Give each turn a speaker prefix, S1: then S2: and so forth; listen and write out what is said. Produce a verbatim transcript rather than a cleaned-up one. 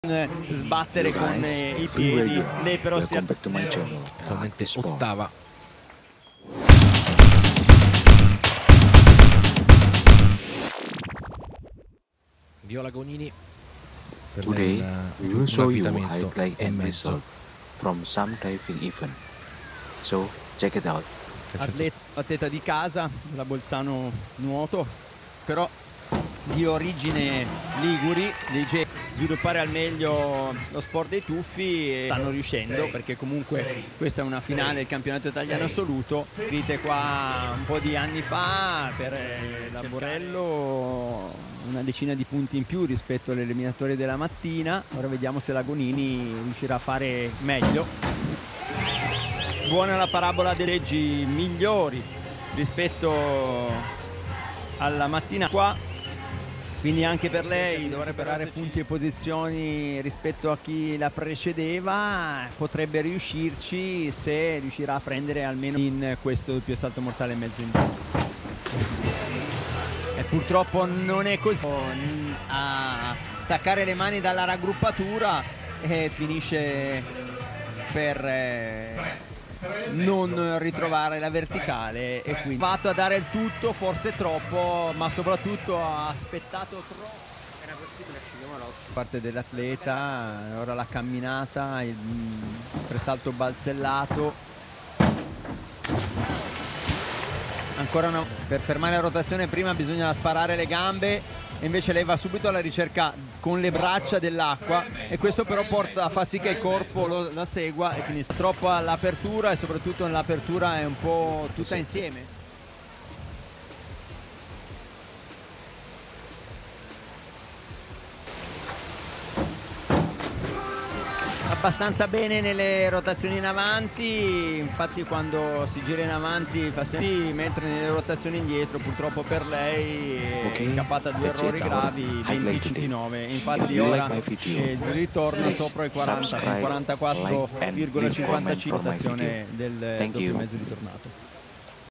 S1: Sbattere con eh, i piedi, lei però si è
S2: totalmente ottava. Viola Gonini per
S3: Today we will show you highlight
S2: e
S3: and
S2: mezzo.
S3: result from some diving event. So check it out.
S1: atleta, atleta di casa, la Bolzano nuoto, però di origine liguri, dice sviluppare al meglio lo sport dei tuffi e stanno riuscendo, perché comunque questa è una finale del campionato italiano assoluto. Vite qua un po' di anni fa per la Borello, una decina di punti in più rispetto alle eliminatorie della mattina. Ora vediamo se la Gonini riuscirà a fare meglio. Buona la parabola dei leggi migliori rispetto alla mattina qua, quindi anche per lei dovrebbe dare punti e posizioni rispetto a chi la precedeva. Potrebbe riuscirci se riuscirà a prendere almeno in questo doppio salto mortale e mezzo in più. E purtroppo non è così. A staccare le mani dalla raggruppatura e finisce per eh, non ritrovare la verticale, e quindi ha fatto a dare il tutto, forse troppo, ma soprattutto ha aspettato troppo. Era possibile parte dell'atleta. Ora la camminata, il presalto balzellato, ancora una. Per fermare la rotazione prima bisogna sparare le gambe, e invece lei va subito alla ricerca con le braccia dell'acqua, e questo però porta a far sì che il corpo lo, la segua e finisca troppo all'apertura, e soprattutto nell'apertura è un po' tutta insieme. Abbastanza bene nelle rotazioni in avanti, infatti quando si gira in avanti fa sempre, mentre nelle rotazioni indietro purtroppo per lei è
S3: Okay,
S1: incappata due
S3: that's
S1: errori
S3: it,
S1: gravi,
S3: our
S1: venti
S3: highlight
S1: cinquantanove.
S3: today.
S1: Infatti
S3: If you
S1: ora
S3: like my video,
S1: il ritorno
S3: please
S1: sopra i quaranta,
S3: subscribe,
S1: quarantaquattro virgola cinquantacinque
S3: like and leave comment for my
S1: rotazione
S3: video.
S1: del
S3: Thank
S1: doppio
S3: you.
S1: mezzo ritornato.